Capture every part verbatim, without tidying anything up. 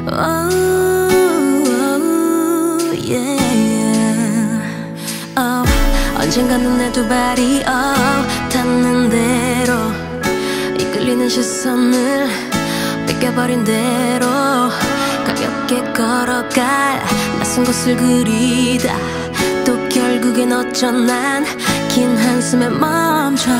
Oh, yeah. Oh, 언젠가는 내 두 발이 oh, 닿는 대로 이끌리는 시선을 뺏겨버린 대로 가볍게 걸어갈 낯선 곳을 그리다 또 결국엔 어쩌난 긴 한숨에 멈춰.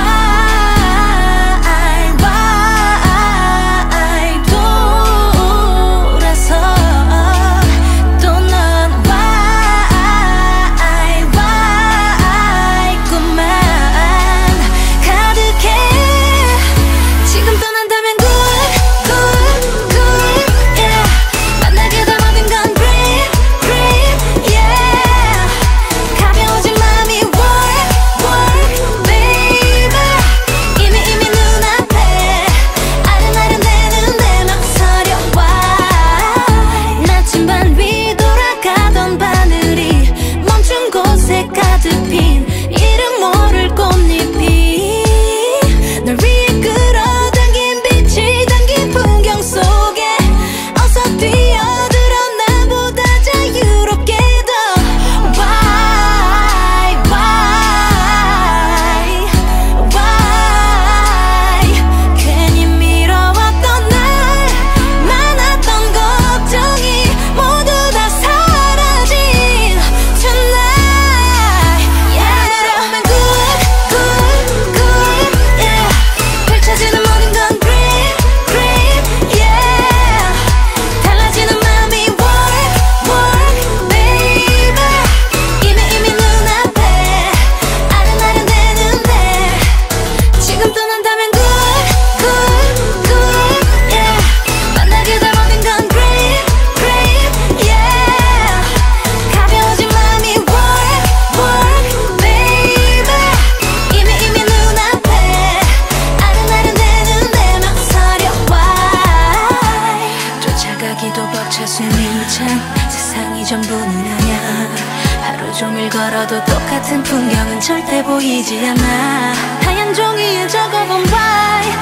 세상이 전부는 아냐. 하루 종일 걸어도 똑같은 풍경은 절대 보이지 않아. 하얀 종이에 적어본 why